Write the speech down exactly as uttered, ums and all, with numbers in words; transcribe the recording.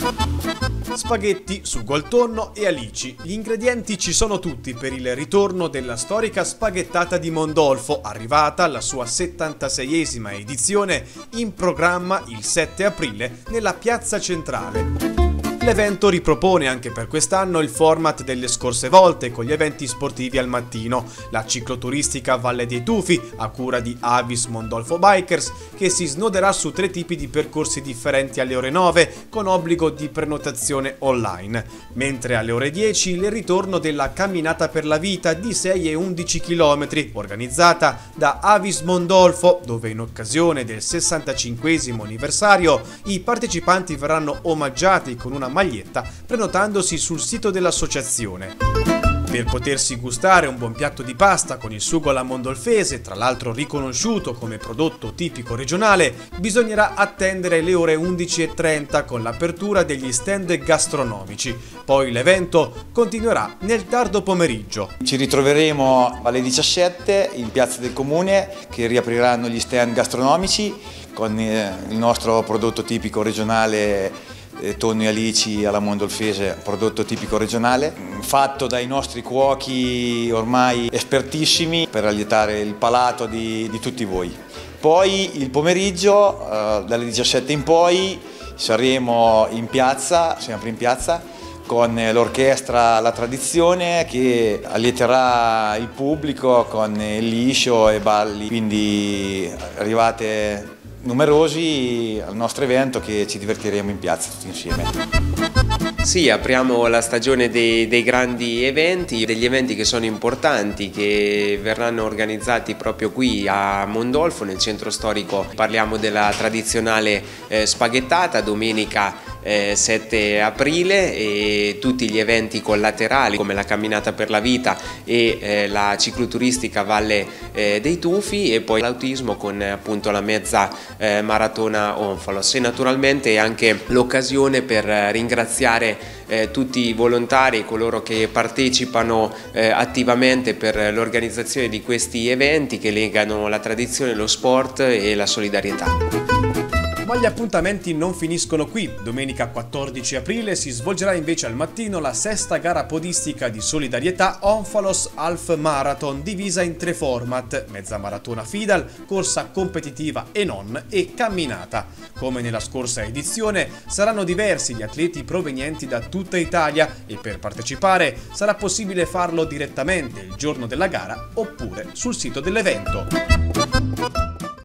Spaghetti, sugo al tonno e alici. Gli ingredienti ci sono tutti per il ritorno della storica spaghettata di Mondolfo, arrivata alla sua settantaseiesima edizione, in programma il sette aprile nella piazza centrale. L'evento ripropone anche per quest'anno il format delle scorse volte, con gli eventi sportivi al mattino, la cicloturistica Valle dei Tufi, a cura di Avis Mondolfo Bikers, che si snoderà su tre tipi di percorsi differenti alle ore nove, con obbligo di prenotazione online, mentre alle ore dieci il ritorno della Camminata per la Vita di sei e undici chilometri, organizzata da Avis Mondolfo, dove in occasione del sessantacinquesimo anniversario i partecipanti verranno omaggiati con una maglietta prenotandosi sul sito dell'associazione. Per potersi gustare un buon piatto di pasta con il sugo alla mondolfese, tra l'altro riconosciuto come prodotto tipico regionale, bisognerà attendere le ore undici e trenta con l'apertura degli stand gastronomici. Poi l'evento continuerà nel tardo pomeriggio. Ci ritroveremo alle diciassette in Piazza del Comune, che riapriranno gli stand gastronomici con il nostro prodotto tipico regionale, tonno e alici alla mondolfese, prodotto tipico regionale, fatto dai nostri cuochi ormai espertissimi per allietare il palato di, di tutti voi. Poi il pomeriggio, eh, dalle diciassette in poi, saremo in piazza, sempre in piazza, con l'orchestra La Tradizione, che allieterà il pubblico con il liscio e balli, quindi arrivate numerosi al nostro evento, che ci divertiremo in piazza tutti insieme. Sì, apriamo la stagione dei, dei grandi eventi, degli eventi che sono importanti, che verranno organizzati proprio qui a Mondolfo, nel centro storico. Parliamo della tradizionale eh, spaghettata, domenica eh, sette aprile, e tutti gli eventi collaterali come la Camminata per la Vita e eh, la cicloturistica Valle eh, dei Tufi, e poi l'autismo con eh, appunto la mezza eh, maratona Onfalos, e naturalmente anche l'occasione per eh, ringraziare Eh, tutti i volontari, coloro che partecipano eh, attivamente per l'organizzazione di questi eventi che legano la tradizione, lo sport e la solidarietà. Ma gli appuntamenti non finiscono qui. Domenica quattordici aprile si svolgerà invece al mattino la sesta gara podistica di solidarietà Onfalos Half Marathon, divisa in tre format: mezza maratona Fidal, corsa competitiva e non, e camminata. Come nella scorsa edizione, saranno diversi gli atleti provenienti da tutta Italia, e per partecipare sarà possibile farlo direttamente il giorno della gara oppure sul sito dell'evento.